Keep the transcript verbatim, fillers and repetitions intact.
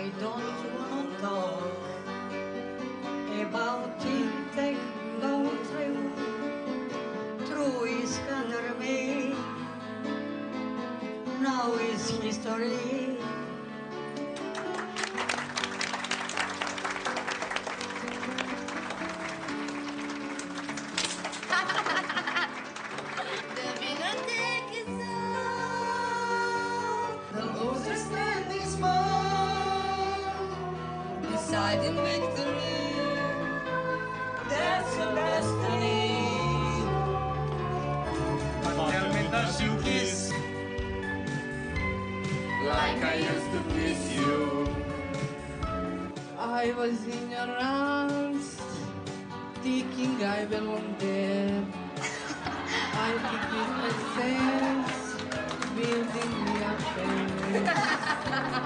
I don't wanna talk about it, about you. True is under me, now is history. The bibliothèque is out. The roses are standing small beside in victory. That's your destiny. But tell me, does you kiss like I used to kiss you? I was in your arms, thinking I belong there. I think with my sense, building me a fence.